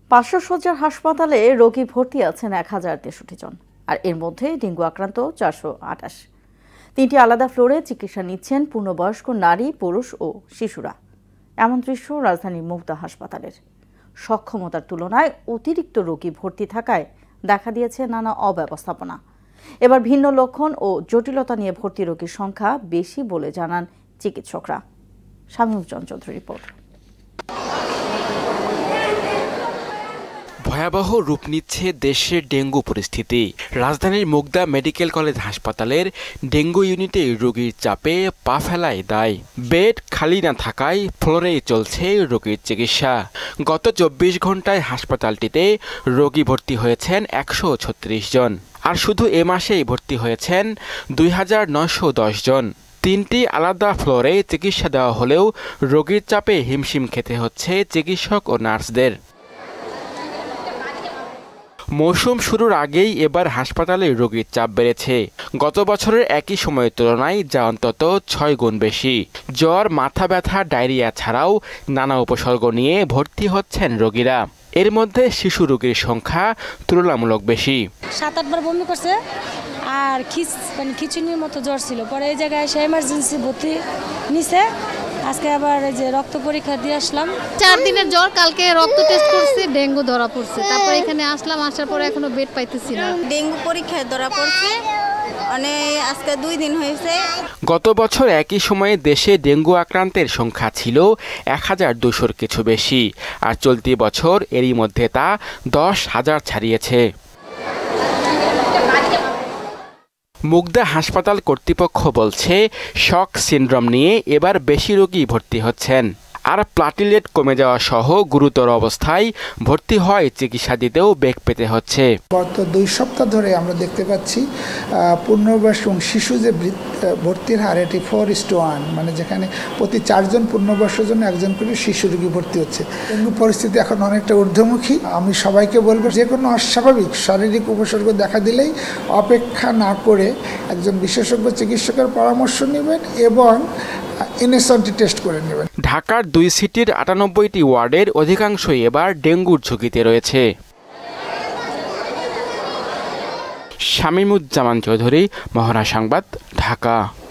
500 শয্যার হাসপাতালে রোগী ভর্তি আছেন 1063 জন, আর এর মধ্যে ডেঙ্গু আক্রান্ত 428। 3টি আলাদা ফ্লোরে চিকিৎসা নিচ্ছেন পূর্ণবয়স্ক নারী, পুরুষ ও শিশুরা। এমন দৃশ্য রাজধানীর মুগদা হাসপাতালের। সক্ষমতার তুলনায় অতিরিক্ত রোগী ভর্তি থাকায় দেখা দিয়েছে নানা অব্যবস্থাপনা। এবার ভিন্ন লক্ষণ ও জটিলতা নিয়ে ভর্তি রোগীর সংখ্যা বেশি বলে জানান চিকিৎসকরা। শামীমুজ্জামান চৌধুরীর রিপোর্ট। ভয়াবহ রূপ নিচ্ছে দেশের ডেঙ্গু পরিস্থিতি। রাজধানীর মুগদা মেডিকেল কলেজ হাসপাতালের ডেঙ্গু ইউনিটে রোগীর চাপে পা ফেলায় দায়। বেড খালি না থাকায় ফ্লোরেই চলছে রোগীর চিকিৎসা। গত 24 ঘন্টায় হাসপাতালটিতে রোগী ভর্তি হয়েছেন 136 জন, আর শুধু এ মাসেই ভর্তি হয়েছেন 2910 জন। 3টি আলাদা ফ্লোরে চিকিৎসা দেওয়া হলেও রোগীর চাপে হিমশিম খেতে হচ্ছে চিকিৎসক ও নার্সদের। মৌসুম শুরুর আগেই এবার হাসপাতালে রোগীর চাপ বেড়েছে। গত বছরের একই সময়ের তুলনায় যা অন্তত 6 গুণ বেশি। জ্বর, মাথা ব্যথা, ডায়রিয়া ছাড়াও নানা উপসর্গ নিয়ে ভর্তি হচ্ছেন রোগীরা। এর মধ্যে শিশু রোগীর সংখ্যা তুলনামূলক বেশি। 7-8 বার বমি করছে আর খিচুনির মতো জ্বর ছিল। পরে এই জায়গায় এসে এমার্জেন্সি ভর্তি নিছে। আজকে আবার যে রক্ত পরীক্ষা দিয়ে আসলাম। 4 দিনের জ্বর, কালকে রক্ত টেস্ট করছি, ডেঙ্গু ধরা পড়ছে। তারপর এখানে আসলাম, আসার পরে এখনো বেড পাইতেছি না। ডেঙ্গু পরীক্ষায় ধরা পড়ছে, আজকে 2 দিন হয়েছে। গত বছর একই সময়ে দেশে ডেঙ্গু আক্রান্তের সংখ্যা ছিল 1200-র কিছু বেশি, আর চলতি বছর এরই মধ্যে তা 10,000 ছাড়িয়েছে। মুগদা হাসপাতাল কর্তৃপক্ষ বলছে, শক সিনড্রোম নিয়ে এবার বেশি রোগী ভর্তি হচ্ছেন, আর প্লাটিলেট কমে যাওয়া সহ গুরুতর অবস্থায় ভর্তি হয় চিকিৎসা দিতেও বেগ পেতে হচ্ছে। গত 2 সপ্তাহ ধরে আমরা দেখতে পাচ্ছি পূর্ণবয়স্ক এবং শিশু যে ভর্তির হার, এটি 4:1, মানে যেখানে প্রতি 4 জন পূর্ণবয়স্কের জন্য 1 জন করে শিশু রোগী ভর্তি হচ্ছে। ডেঙ্গু পরিস্থিতি এখন অনেকটা ঊর্ধ্বমুখী। আমি সবাইকে বলবো, যে কোনো অস্বাভাবিক শারীরিক উপসর্গ দেখা দিলেই অপেক্ষা না করে একজন বিশেষজ্ঞ চিকিৎসকের পরামর্শ নেবেন এবং এনএসএনটি টেস্ট করে নেবেন। ঢাকার 2 সিটির 98টি ওয়ার্ডের অধিকাংশই এবার ডেঙ্গুর ঝুঁকিতে রয়েছে। শামীমুজ্জামান চৌধুরী, মোহনা সংবাদ, ঢাকা।